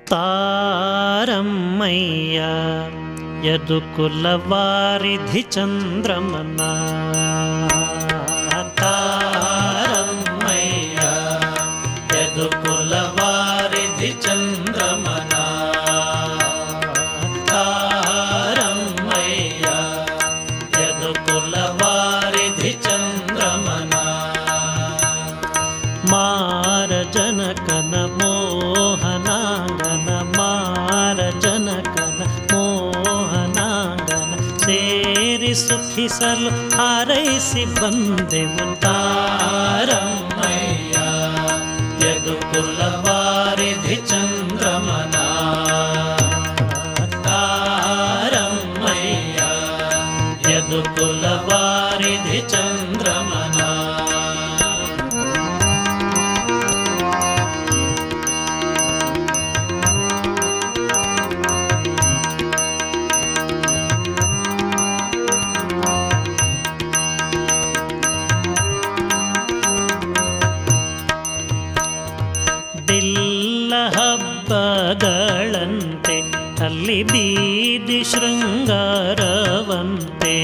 ತಾರಮ್ಮಯ್ಯ ಯದುಕುಲವಾರಿಧಿ ಚಂದ್ರಮನ ತಾರಮ್ಮಯ್ಯ ಯದುಕುಲವಾರಿಧಿ ಚಂದ್ರಮನ ತಾರಮ್ಮಯ್ಯ ಯದುಕುಲವಾರಿಧಿ ಚಂದ್ರಮನ ಮಾರ ಜನಕನ ಮೋಹನಾಂಗನ ಮಾರ ಜನಕನ ಮೋಹನಾಂಗನ ಸೇರಿ ಸುಖಿಸಲು ಹಾರೈಸಿ ಬಂದೆವು ತಾರಮ್ಮಯ್ಯ ಯದುಕುಲವಾರಿಧಿ ಚಂದ್ರಮನ ತಾರಮ್ಮಯ್ಯ ಯದುಕುಲವಾರಿಧಿ ಚಂದ್ರಮನ ಹಬ್ಬಗಳಂತೆ ಅಲ್ಲಿ ಬೀದಿ ಶೃಂಗಾರವಂತೆ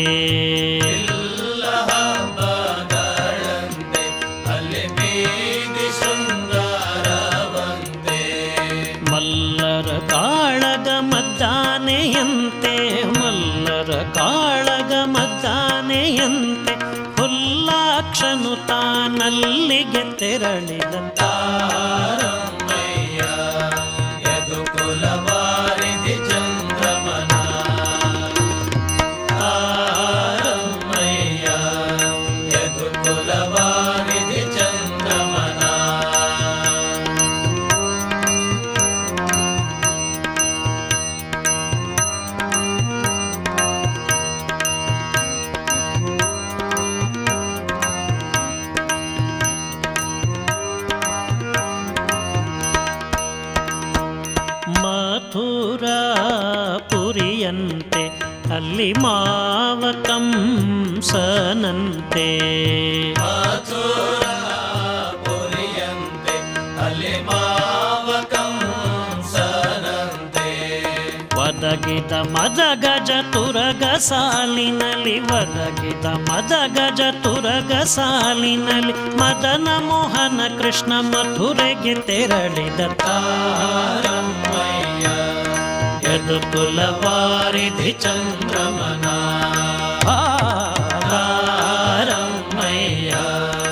ಹಬ್ಬಗಳಂತೆ ಅಲ್ಲಿ ಬೀದಿ ಶೃಂಗಾರವಂತೆ ಮಲ್ಲರ ಕಾಳಗ ಮದ್ದಾನೆಯಂತೆ ಮಲ್ಲರ ಕಾಳಗ ಮದ್ದಾನೆಯಂತೆ ಹುಲ್ಲಾಕ್ಷನು ತಾನಲ್ಲಿಗೆ ತೆರಳಿದ ತಾರಮ್ಮಯ್ಯ ಯದುಕುಲವಾರಿಧಿ ಚಂದ್ರಮನ ತಾರಮ್ಮಯ್ಯ ಯದುಕುಲವಾರಿಧಿ ಚಂದ್ರಮನ ಮಥುರಾಪುರಿಯಂತೆ ಅಲ್ಲಿ ಮಾವ ಕಂಸನಂತೆ ಮಥುರಾಪುರಿಯಂತೆ ಅಲ್ಲಿ ಮಾವ ಕಂಸನಂತೆ ಒದಗಿದ ಮದ ಗಜ ತುರಗ ಸಾಲಿನಲ್ಲಿ ಒದಗಿದ ಮದ ಗಜ ತುರಗ ಸಾಲಿನಲ್ಲಿ ಮದನ ಮೋಹನ ಕೃಷ್ಣ ಮಥುರೆಗೆ ತೆರಳಿದ ತಾರಮ್ಮಯ್ಯ ಯದುಕುಲವಾರಿಧಿ ಚಂದ್ರಮನ ತಾರಮ್ಮಯ್ಯ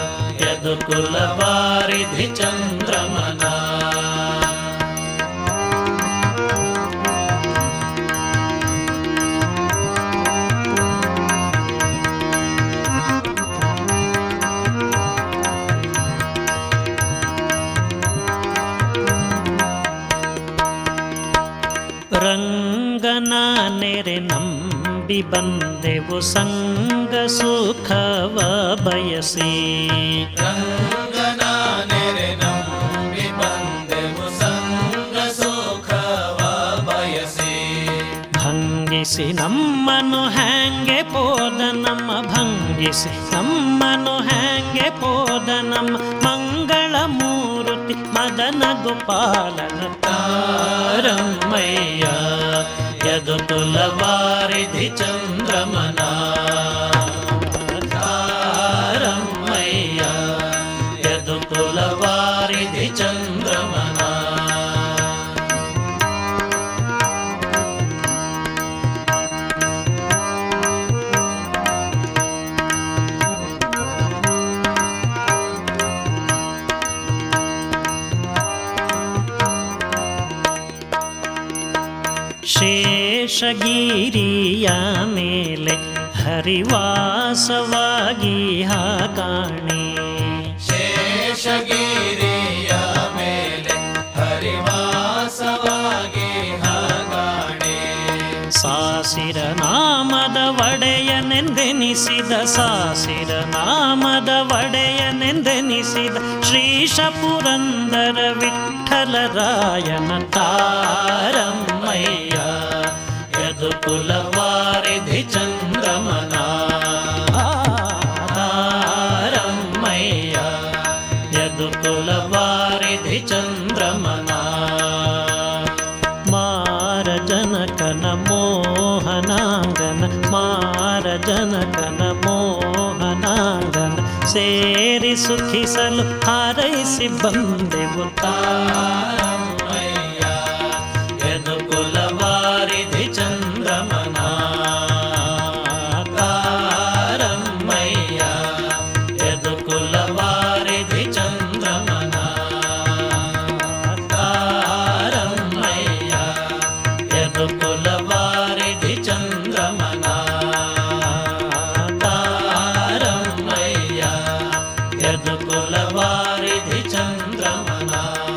ಯದುಕುಲವಾರಿಧಿ ಚಂದ್ರಮನ ರಂಗನ ನೆರೆ ನಂಬಿ ಬಂದೆವು ಸಂಗ ಸುಖವ ಬಯಸಿ ರಂಗನ ನೆರೆ ನಂಬಿ ಬಂದೆವು ಸಂಗ ಸುಖವ ಬಯಸಿ ಭಂಗಿಸಿ ನಮ್ಮನು ಹ್ಯಾಂಗೆ ಪೋದ ನಮ್ಮ ಭಂಗಿಸಿ ನಮ್ಮನು ಹ್ಯಾಂಗೆ ಪೋದ ನಮ್ಮ ಮಂಗಳ ಮೂರ್ತಿ ಮದನ ಗೋಪಾಲನ ತಾರಮ್ಮಯ್ಯ ಯದುಕುಲವಾರಿಧಿ ಚಂದ್ರಮನ ತಾರಮ್ಮಯ್ಯ ಯದುಕುಲವಾರಿಧಿ ಚಂದ್ರಮನ ಶೇಷಗಿರಿಯ ಮೇಲೆ ಹರಿವಾಸವಾಗಿ ಹಾಕಾಣೆ ಶೇಷಗಿರಿಯ ಮೇಲೆ ಹರಿವಾಸವಾಗಿ ಹಾಕಾಣೆ ಸಾಸಿರ ನಾಮದ ಒಡೆಯನೆಂದೆನಿಸಿದ ಸಾಸಿರ ನಾಮದ ಒಡೆಯನೆಂದೆನಿಸಿದ ಶ್ರೀಶ ಪುರಂದರ ವಿಠ್ಠಲರಾಯನ ತಾರಮ್ಮಯ್ಯ ಯದುಕುಲವಾರಿಧಿ ಚಂದ್ರಮನ ತಾರಮ್ಮಯ್ಯ ಯದುಕುಲವಾರಿಧಿ ಚಂದ್ರಮನ ಸೇರಿ ಸುಖಿಸಲು ಹಾರೈಸಿ ಬಂದೆವು ತಾರಮ್ಮಯ್ಯ ಯದುಕುಲವಾರಿಧಿ ಚಂದ್ರಮನ ತಾರಮ್ಮಯ್ಯ ಯದುಕುಲವಾರಿಧಿ ಚಂದ್ರಮನ ತಾರಮ್ಮಯ್ಯ ಯದುಕುಲವಾರಿಧಿ ಚಂದ್ರಮನ ತಾರಮ್ಮಯ್ಯ ಯದುಕುಲವಾರಿಧಿ ಚಂದ್ರಮನ